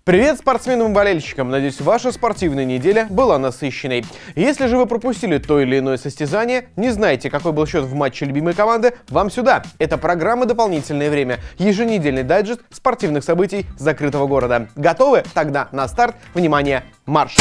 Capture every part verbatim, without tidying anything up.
Привет спортсменам и болельщикам! Надеюсь, ваша спортивная неделя была насыщенной. Если же вы пропустили то или иное состязание, не знаете, какой был счет в матче любимой команды, вам сюда. Это программа «Дополнительное время». Еженедельный дайджест спортивных событий закрытого города. Готовы? Тогда на старт. Внимание, марш!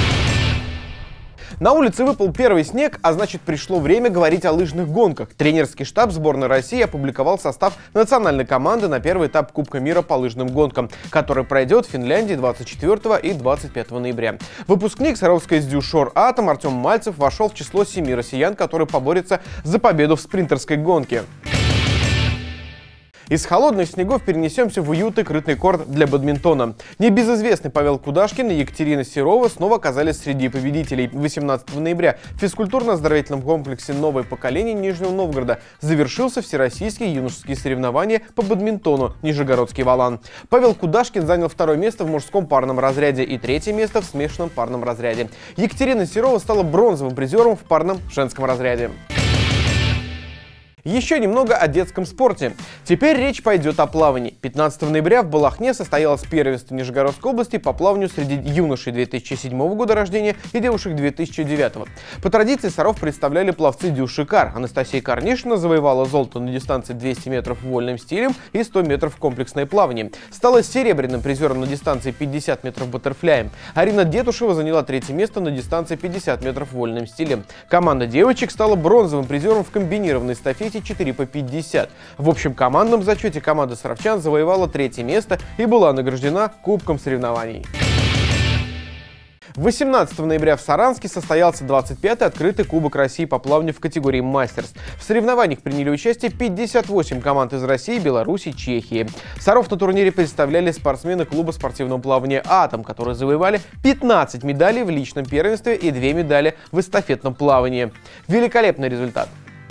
На улице выпал первый снег, а значит, пришло время говорить о лыжных гонках. Тренерский штаб сборной России опубликовал состав национальной команды на первый этап Кубка мира по лыжным гонкам, который пройдет в Финляндии двадцать четвёртого и двадцать пятого ноября. Выпускник Саровской СДЮ «Шор-Атом» Артем Мальцев вошел в число семи россиян, которые поборются за победу в спринтерской гонке. Из холодных снегов перенесемся в уютный крытый корт для бадминтона. Небезызвестный Павел Кудашкин и Екатерина Серова снова оказались среди победителей. восемнадцатого ноября в физкультурно-оздоровительном комплексе «Новое поколение» Нижнего Новгорода завершился всероссийские юношеские соревнования по бадминтону «Нижегородский Волан». Павел Кудашкин занял второе место в мужском парном разряде и третье место в смешанном парном разряде. Екатерина Серова стала бронзовым призером в парном женском разряде. Еще немного о детском спорте. Теперь речь пойдет о плавании. пятнадцатого ноября в Балахне состоялось первенство Нижегородской области по плаванию среди юношей две тысячи седьмого года рождения и девушек две тысячи девятого. По традиции Саров представляли пловцы Дюшикар. Анастасия Корнишина завоевала золото на дистанции двести метров вольным стилем и сто метров комплексное плавание. Стала серебряным призером на дистанции пятьдесят метров баттерфляем. Арина Детушева заняла третье место на дистанции пятьдесят метров вольным стилем. Команда девочек стала бронзовым призером в комбинированной эстафете четыре по пятьдесят. В общем командном зачете команда саровчан завоевала третье место и была награждена кубком соревнований. восемнадцатого ноября в Саранске состоялся двадцать пятый открытый Кубок России по плаванию в категории мастерс. В соревнованиях приняли участие пятьдесят восемь команд из России, Беларуси, Чехии. Саров на турнире представляли спортсмены клуба спортивного плавания «Атом», которые завоевали пятнадцать медалей в личном первенстве и две медали в эстафетном плавании. Великолепный результат!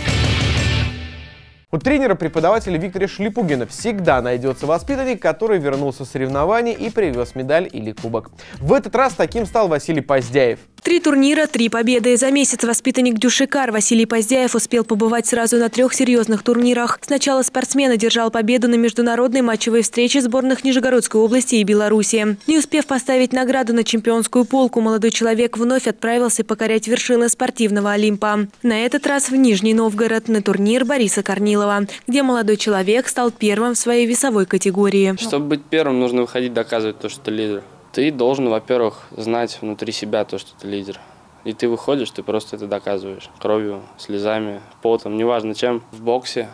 У тренера-преподавателя Виктора Шлипугина всегда найдется воспитанник, который вернулся с соревнований и привез медаль или кубок. В этот раз таким стал Василий Поздяев. Три турнира, три победы. За месяц воспитанник Дюшикар Василий Поздяев успел побывать сразу на трех серьезных турнирах. Сначала спортсмен одержал победу на международной матчевой встрече сборных Нижегородской области и Беларуси. Не успев поставить награду на чемпионскую полку, молодой человек вновь отправился покорять вершины спортивного Олимпа. На этот раз в Нижний Новгород на турнир Бориса Корнилова, где молодой человек стал первым в своей весовой категории. Чтобы быть первым, нужно выходить доказывать то, что ты лидер. Ты должен, во-первых, знать внутри себя то, что ты лидер. И ты выходишь, ты просто это доказываешь. Кровью, слезами, потом, неважно чем. В боксе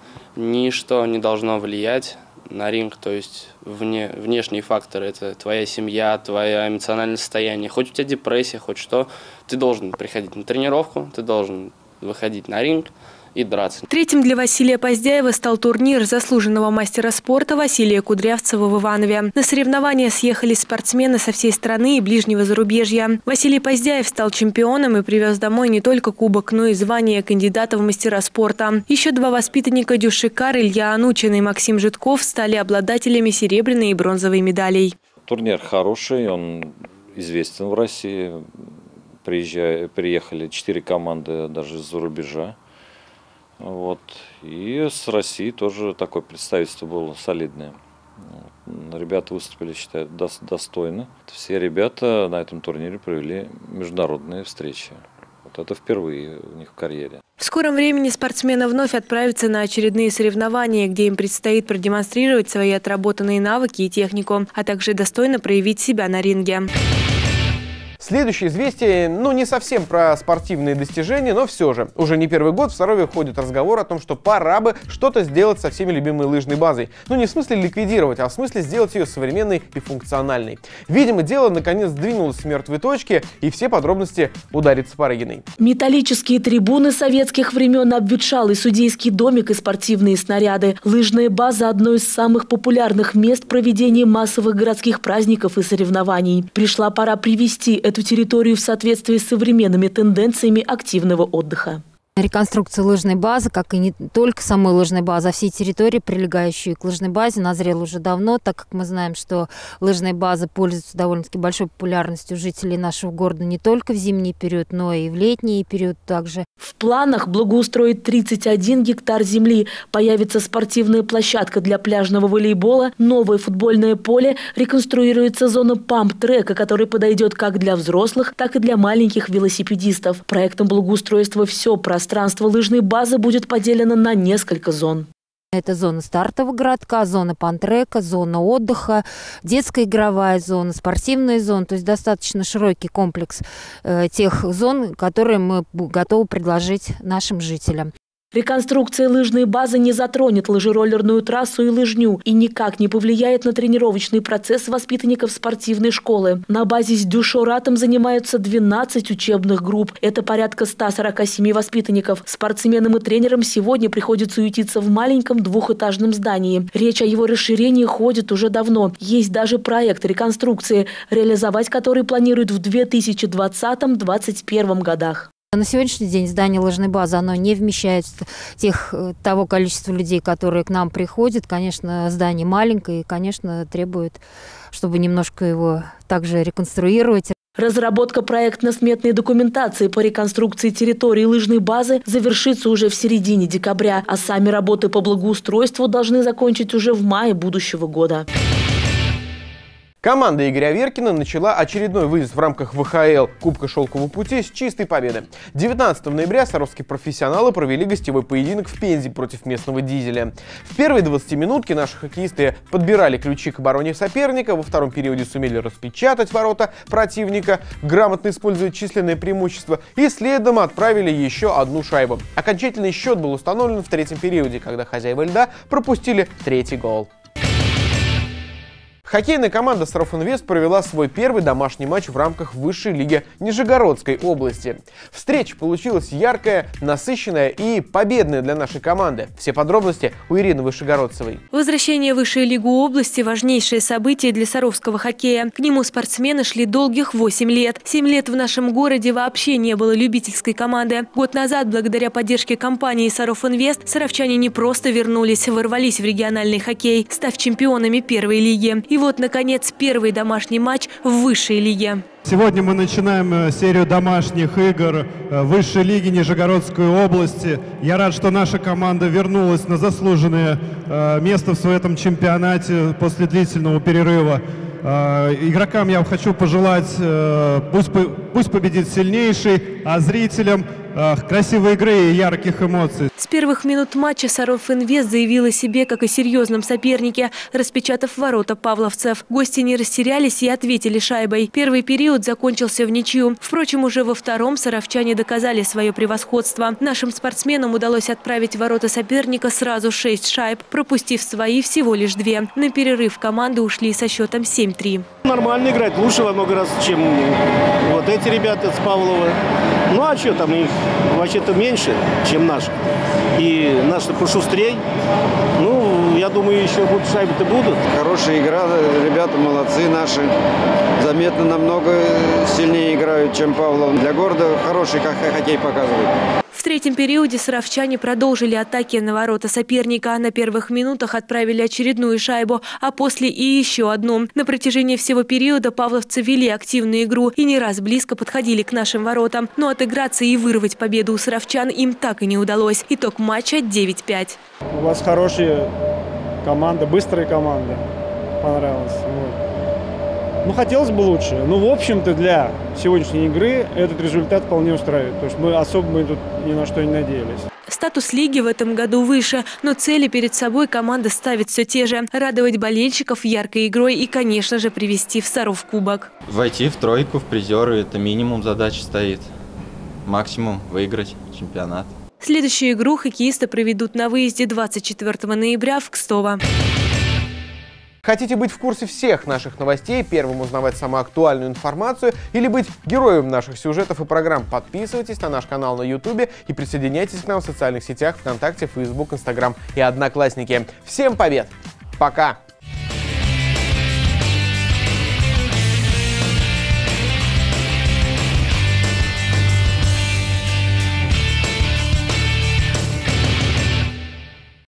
ничто не должно влиять на ринг, то есть вне, внешние факторы. Это твоя семья, твое эмоциональное состояние. Хоть у тебя депрессия, хоть что. Ты должен приходить на тренировку, ты должен выходить на ринг и драться. Третьим для Василия Поздяева стал турнир заслуженного мастера спорта Василия Кудрявцева в Иванове. На соревнования съехались спортсмены со всей страны и ближнего зарубежья. Василий Поздяев стал чемпионом и привез домой не только кубок, но и звание кандидата в мастера спорта. Еще два воспитанника Дюшикар, Илья Анучин и Максим Житков, стали обладателями серебряной и бронзовой медалей. Турнир хороший, он известен в России. Приезжали, приехали четыре команды даже из-за рубежа. Вот. И с России тоже такое представительство было солидное. Ребята выступили, считаю, достойно. Все ребята на этом турнире провели международные встречи. Вот это впервые у них в карьере. В скором времени спортсмены вновь отправятся на очередные соревнования, где им предстоит продемонстрировать свои отработанные навыки и технику, а также достойно проявить себя на ринге. Следующее известие, ну, не совсем про спортивные достижения, но все же. Уже не первый год в Сарове ходит разговор о том, что пора бы что-то сделать со всеми любимой лыжной базой. Ну, не в смысле ликвидировать, а в смысле сделать ее современной и функциональной. Видимо, дело наконец сдвинулось с мертвой точки, и все подробности у Дарьи Цапарыгиной. Металлические трибуны советских времен, обветшалый судейский домик и спортивные снаряды. Лыжная база – одно из самых популярных мест проведения массовых городских праздников и соревнований. Пришла пора привести эту территорию в соответствии с современными тенденциями активного отдыха. Реконструкция лыжной базы, как и не только самой лыжной базы, а всей территории, прилегающей к лыжной базе, назрела уже давно, так как мы знаем, что лыжные базы пользуются довольно-таки большой популярностью у жителей нашего города не только в зимний период, но и в летний период также. В планах благоустроить тридцать один гектар земли. Появится спортивная площадка для пляжного волейбола, новое футбольное поле, реконструируется зона памп-трека, который подойдет как для взрослых, так и для маленьких велосипедистов. Проектом благоустройства все пространство лыжной базы будет поделено на несколько зон. Это зона стартового городка, зона пантрека, зона отдыха, детская игровая зона, спортивная зона. То есть достаточно широкий комплекс э, тех зон, которые мы готовы предложить нашим жителям. Реконструкция лыжной базы не затронет лыжероллерную трассу и лыжню и никак не повлияет на тренировочный процесс воспитанников спортивной школы. На базе с Дюшоратом занимаются двенадцать учебных групп. Это порядка ста сорока семи воспитанников. Спортсменам и тренерам сегодня приходится ютиться в маленьком двухэтажном здании. Речь о его расширении ходит уже давно. Есть даже проект реконструкции, реализовать который планируют в две тысячи двадцатом — две тысячи двадцать первом годах. На сегодняшний день здание лыжной базы, оно не вмещает тех, того количества людей, которые к нам приходят. Конечно, здание маленькое и, конечно, требует, чтобы немножко его также реконструировать. Разработка проектно-сметной документации по реконструкции территории лыжной базы завершится уже в середине декабря, а сами работы по благоустройству должны закончить уже в мае будущего года. Команда Игоря Аверкина начала очередной выезд в рамках вэ ха эл Кубка Шелкового пути с чистой победы. девятнадцатого ноября саровские профессионалы провели гостевой поединок в Пензе против местного Дизеля. В первой двадцатиминутке наши хоккеисты подбирали ключи к обороне соперника, во втором периоде сумели распечатать ворота противника, грамотно используя численное преимущество, и следом отправили еще одну шайбу. Окончательный счет был установлен в третьем периоде, когда хозяева льда пропустили третий гол. Хоккейная команда «Сарофинвест» провела свой первый домашний матч в рамках высшей лиги Нижегородской области. Встреча получилась яркая, насыщенная и победная для нашей команды. Все подробности у Ирины Вышегородцевой. Возвращение в высшую лигу области – важнейшее событие для саровского хоккея. К нему спортсмены шли долгих восемь лет. семь лет в нашем городе вообще не было любительской команды. Год назад, благодаря поддержке компании «Сарофинвест», саровчане не просто вернулись, ворвались в региональный хоккей, став чемпионами первой лиги. И вот, наконец, первый домашний матч в высшей лиге. Сегодня мы начинаем серию домашних игр высшей лиги Нижегородской области. Я рад, что наша команда вернулась на заслуженное место в этом чемпионате после длительного перерыва. Игрокам я хочу пожелать, пусть, пусть победит сильнейший, а зрителям красивой игры и ярких эмоций. С первых минут матча Сарофинвест заявил о себе как о серьезном сопернике, распечатав ворота павловцев. Гости не растерялись и ответили шайбой. Первый период закончился в ничью. Впрочем, уже во втором саровчане доказали свое превосходство. Нашим спортсменам удалось отправить в ворота соперника сразу шесть шайб, пропустив свои всего лишь две. На перерыв команды ушли со счетом семь три. Нормально играть, лучше во много раз, чем вот эти ребята с Павлова. Ну а что там, их вообще-то меньше, чем наши. И наши пошустрей. Ну, я думаю, еще будут шайбы-то будут. Хорошая игра, ребята молодцы наши. Заметно намного сильнее играют, чем Павлов. Для города хороший хоккей показывают. В третьем периоде саровчане продолжили атаки на ворота соперника. На первых минутах отправили очередную шайбу, а после и еще одну. На протяжении всего периода павловцы вели активную игру и не раз близко подходили к нашим воротам. Но отыграться и вырвать победу у саровчан им так и не удалось. Итог матча девять пять. У вас хорошая команда, быстрая команда. Понравилось. Вот. Ну, хотелось бы лучше. Но, в общем-то, для сегодняшней игры этот результат вполне устраивает. Потому что мы особо мы тут ни на что не надеялись. Статус лиги в этом году выше, но цели перед собой команда ставит все те же. Радовать болельщиков яркой игрой и, конечно же, привести в Саров кубок. Войти в тройку, в призеры – это минимум задачи стоит. Максимум – выиграть чемпионат. Следующую игру хоккеисты проведут на выезде двадцать четвёртого ноября в Кстово. Хотите быть в курсе всех наших новостей, первым узнавать самую актуальную информацию или быть героем наших сюжетов и программ? Подписывайтесь на наш канал на ютубе и присоединяйтесь к нам в социальных сетях ВКонтакте, Фейсбук, Инстаграм и Одноклассники. Всем побед! Пока!